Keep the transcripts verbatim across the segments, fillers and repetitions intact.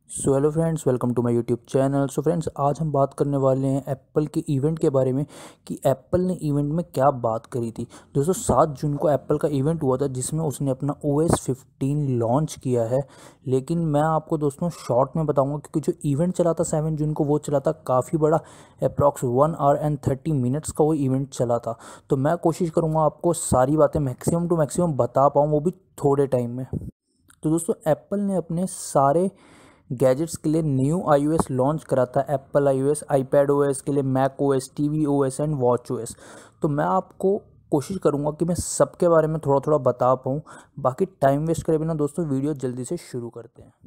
So hello friends, welcome to my YouTube channel. So friends, आज हम बात करने वाले हैं एप्पल के इवेंट के बारे में कि एप्पल ने इवेंट में क्या बात करी थी। दोस्तों, सात जून को एप्पल का इवेंट हुआ था जिसमें उसने अपना ओ एस फिफ्टीन लॉन्च किया है। लेकिन मैं आपको दोस्तों शॉर्ट में बताऊंगा क्योंकि जो इवेंट चला था सेवन जून को वो चला था काफ़ी बड़ा, approx one hour and thirty minutes का वो इवेंट चला था। तो मैं कोशिश करूँगा आपको सारी बातें मैक्सिमम टू मैक्सिमम बता पाऊँ, वो भी थोड़े टाइम में। तो दोस्तों, एप्पल ने अपने सारे गैजेट्स के लिए न्यू आईओएस लॉन्च करा था। एप्पल आईओएस, आईपैड ओएस के लिए, Mac OS, TV OS and watch OS. तो मैं आपको कोशिश करूंगा कि मैं सबके बारे में थोड़ा थोड़ा बता पाऊँ। बाकी टाइम वेस्ट करे बिना दोस्तों वीडियो जल्दी से शुरू करते हैं।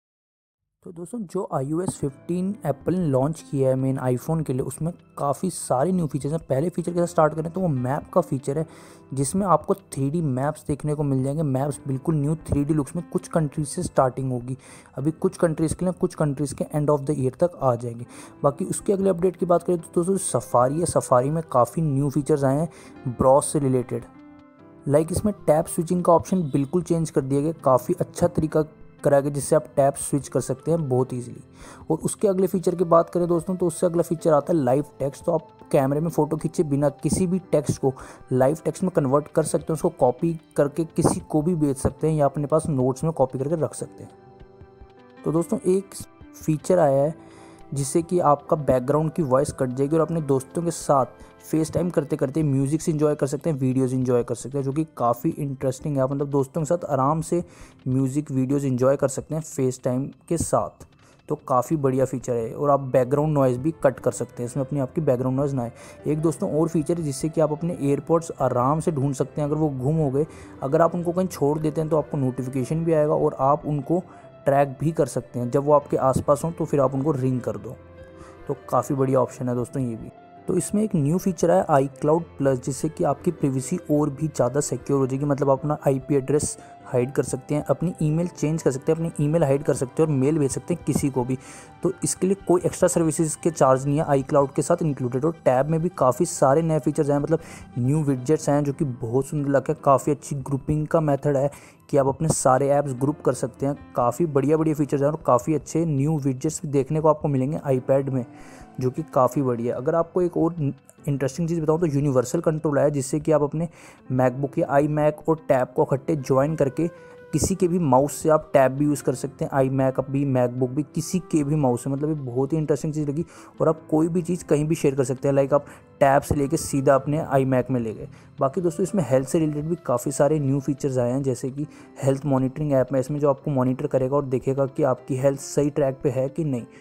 तो दोस्तों, जो I O S fifteen Apple ने लॉन्च किया है मेन आईफोन के लिए, उसमें काफ़ी सारे न्यू फीचर्स हैं। पहले फीचर के साथ स्टार्ट करें तो वो मैप का फीचर है जिसमें आपको थ्री डी मैप्स देखने को मिल जाएंगे। मैप्स बिल्कुल न्यू थ्री डी लुक्स में, कुछ कंट्रीज से स्टार्टिंग होगी। अभी कुछ कंट्रीज़ के लिए, कुछ कंट्रीज़ के एंड ऑफ द ईयर तक आ जाएंगे। बाकी उसके अगले अपडेट की बात करें तो दोस्तों सफारी है। सफारी में काफ़ी न्यू फीचर्स आए हैं ब्रॉस से रिलेटेड। लाइक इसमें टैब स्विचिंग का ऑप्शन बिल्कुल चेंज कर दिया गया, काफ़ी अच्छा तरीका करा गया जिससे आप टैब स्विच कर सकते हैं बहुत ईजिली। और उसके अगले फीचर की बात करें दोस्तों तो उससे अगला फीचर आता है लाइव टेक्स्ट। तो आप कैमरे में फ़ोटो खींचे बिना किसी भी टेक्स्ट को लाइव टेक्स्ट में कन्वर्ट कर सकते हैं, उसको कॉपी करके किसी को भी भेज सकते हैं या अपने पास नोट्स में कॉपी करके रख सकते हैं। तो दोस्तों, एक फीचर आया है जिससे कि आपका बैकग्राउंड की वॉइस कट जाएगी और अपने दोस्तों के साथ फेस टाइम करते करते म्यूज़िक से इंजॉय कर सकते हैं, वीडियोज़ इंजॉय कर सकते हैं, जो कि काफ़ी इंटरेस्टिंग है। मतलब दोस्तों के साथ आराम से म्यूज़िक वीडियोज़ इंजॉय कर सकते हैं फेस टाइम के साथ। तो काफ़ी बढ़िया फीचर है। और आप बैकग्राउंड नॉइज़ भी कट कर सकते हैं, इसमें अपनी आपकी बैकग्राउंड नॉइज़ ना आए। एक दोस्तों और फीचर है जिससे कि आप अपने एयरपोर्ट्स आराम से ढूंढ सकते हैं अगर वो गुम हो गए। अगर आप उनको कहीं छोड़ देते हैं तो आपको नोटिफिकेशन भी आएगा और आप उनको ट्रैक भी कर सकते हैं। जब वो आपके आसपास हों तो फिर आप उनको रिंग कर दो। तो काफ़ी बढ़िया ऑप्शन है दोस्तों ये भी। तो इसमें एक न्यू फीचर है आई क्लाउड प्लस, जिससे कि आपकी प्राइवेसी और भी ज़्यादा सिक्योर हो जाएगी। मतलब आप अपना आईपी एड्रेस हाइड कर सकते हैं, अपनी ईमेल चेंज कर सकते हैं, अपनी ईमेल हाइड कर सकते हैं और मेल भेज सकते हैं किसी को भी। तो इसके लिए कोई एक्स्ट्रा सर्विसेज के चार्ज नहीं है, आई क्लाउड के साथ इंक्लूडेड। और टैब में भी काफ़ी सारे नए फीचर्स हैं, मतलब न्यू विडजेट्स हैं जो कि बहुत सुंदर लगता है। काफ़ी अच्छी ग्रुपिंग का मेथड है कि आप अपने सारे ऐप्स ग्रुप कर सकते हैं। काफ़ी बढ़िया बढ़िया फीचर्स हैं और काफ़ी अच्छे न्यू विडजेट्स भी देखने को आपको मिलेंगे आईपैड में, जो कि काफ़ी बढ़िया है। अगर आपको एक और इंटरेस्टिंग चीज़ बताऊं तो यूनिवर्सल कंट्रोल है जिससे कि आप अपने मैकबुक या आई मैक और टैब को इकट्ठे ज्वाइन करके किसी के भी माउस से आप टैब भी यूज़ कर सकते हैं, आई मैक भी, मैकबुक भी, किसी के भी माउस से। मतलब ये बहुत ही इंटरेस्टिंग चीज़ लगी। और आप कोई भी चीज़ कहीं भी शेयर कर सकते हैं, लाइक आप टैब से लेके सीधा अपने आई मैक में ले गए। बाकी दोस्तों, इसमें हेल्थ से रिलेटेड भी काफ़ी सारे न्यू फीचर्स आए हैं, जैसे कि हेल्थ मॉनिटरिंग ऐप है इसमें, जो आपको मॉनिटर करेगा और देखेगा कि आपकी हेल्थ सही ट्रैक पे है कि नहीं।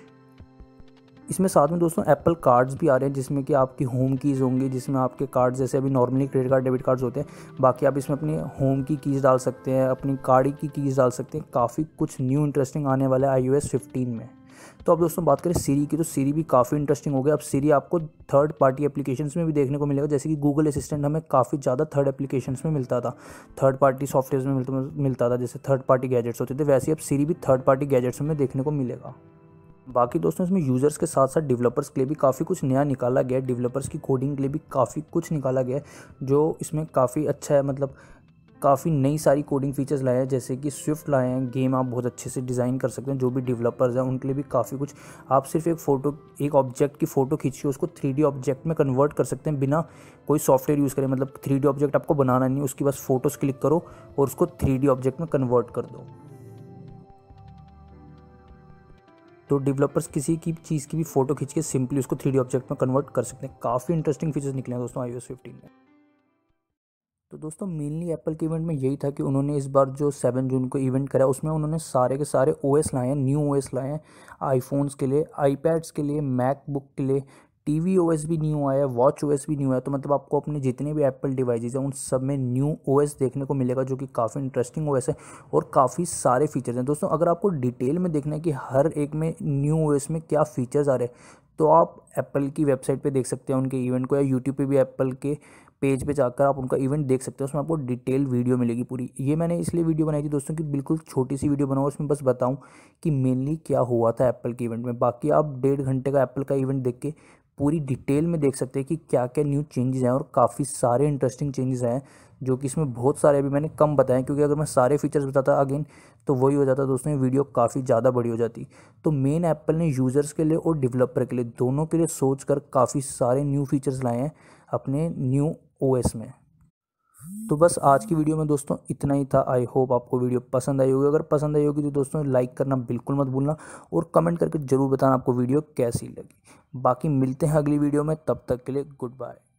इसमें साथ में दोस्तों एप्पल कार्ड्स भी आ रहे हैं जिसमें कि आपकी होम कीज़ होंगी, जिसमें आपके कार्ड्स जैसे अभी normally credit card, debit cards होते हैं, बाकी आप इसमें अपनी होम की कीज़ डाल सकते हैं, अपनी गाड़ी की कीज़ डाल सकते हैं। काफ़ी कुछ न्यू इंटरेस्टिंग आने वाला है आई ओ एस फिफ्टीन में। तो अब दोस्तों बात करें सीरी की, तो सीरी भी काफ़ी इंटरेस्टिंग हो गया। अब सीरी आपको थर्ड पार्टी एप्लीकेशंस में भी देखने को मिलेगा, जैसे कि गूगल असिस्टेंट हमें काफ़ी ज़्यादा थर्ड एप्लीकेशंस में मिलता था, थर्ड पार्टी सॉफ्टवेयर में मिलता मिलता था जैसे थर्ड पार्टी गैजेट्स होते थे, वैसे अब सीरी भी थर्ड पार्टी गैजेट्स में देखने को मिलेगा। बाकी दोस्तों, इसमें यूज़र्स के साथ साथ डेवलपर्स के लिए भी काफ़ी कुछ नया निकाला गया है। डेवलपर्स की कोडिंग के लिए भी काफ़ी कुछ निकाला गया है जो इसमें काफ़ी अच्छा है। मतलब काफ़ी नई सारी कोडिंग फीचर्स लाए हैं, जैसे कि स्विफ्ट लाए हैं। गेम आप बहुत अच्छे से डिज़ाइन कर सकते हैं, जो भी डेवलपर्स हैं उनके लिए भी काफ़ी कुछ। आप सिर्फ एक फ़ोटो, एक ऑब्जेक्ट की फ़ोटो खींचिए, उसको थ्री डी ऑब्जेक्ट में कन्वर्ट कर सकते हैं बिना कोई सॉफ्टवेयर यूज़ करें। मतलब थ्री डी ऑब्जेक्ट आपको बनाना नहीं, उसकी बस फ़ोटोज़ क्लिक करो और उसको थ्री डी ऑब्जेक्ट में कन्वर्ट कर दो। तो डेवलपर्स किसी की चीज़ की भी फोटो खींच के सिंपली उसको थ्री डी ऑब्जेक्ट में कन्वर्ट कर सकते हैं। काफ़ी इंटरेस्टिंग फीचर्स निकले हैं दोस्तों आई ओ एस फिफ्टीन में। तो दोस्तों, मेनली एप्पल के इवेंट में यही था कि उन्होंने इस बार जो सेवन जून को इवेंट करा उसमें उन्होंने सारे के सारे ओएस लाए हैं, न्यू ओएस लाए हैं आईफोन्स के लिए, आईपैड्स के लिए, मैकबुक के लिए। टीवी ओएस भी न्यू आया है, वॉच ओएस भी न्यू आया है। तो मतलब आपको अपने जितने भी एप्पल डिवाइसेज हैं उन सब में न्यू ओएस देखने को मिलेगा, जो कि काफ़ी इंटरेस्टिंग ओएस है और काफ़ी सारे फीचर्स हैं। दोस्तों, अगर आपको डिटेल में देखना है कि हर एक में न्यू ओएस में क्या फ़ीचर्स आ रहे हैं तो आप एप्पल की वेबसाइट पे देख सकते हैं उनके इवेंट को, या यूट्यूब पे भी एप्पल के पेज पे जाकर आप उनका इवेंट देख सकते हैं। उसमें आपको डिटेल वीडियो मिलेगी पूरी। ये मैंने इसलिए वीडियो बनाई थी दोस्तों कि बिल्कुल छोटी सी वीडियो बनाऊँ, उसमें बस बताऊं कि मेनली क्या हुआ था एप्पल के इवेंट में। बाकी आप डेढ़ घंटे का एप्पल का इवेंट देख के पूरी डिटेल में देख सकते हैं कि क्या क्या न्यू चेंजेस हैं, और काफ़ी सारे इंटरेस्टिंग चेंजेस हैं जो कि इसमें बहुत सारे अभी मैंने कम बताए, क्योंकि अगर मैं सारे फीचर्स बताता अगेन तो वही हो जाता दोस्तों, वीडियो काफ़ी ज़्यादा बड़ी हो जाती। तो मेन एप्पल ने यूज़र्स के लिए और डेवलपर के लिए दोनों के लिए सोच कर काफ़ी सारे न्यू फीचर्स लाए हैं अपने न्यू ओएस में। तो बस आज की वीडियो में दोस्तों इतना ही था। आई होप आपको वीडियो पसंद आई होगी। अगर पसंद आई होगी तो दोस्तों लाइक करना बिल्कुल मत भूलना, और कमेंट करके ज़रूर बताना आपको वीडियो कैसी लगी। बाकी मिलते हैं अगली वीडियो में, तब तक के लिए गुड बाय।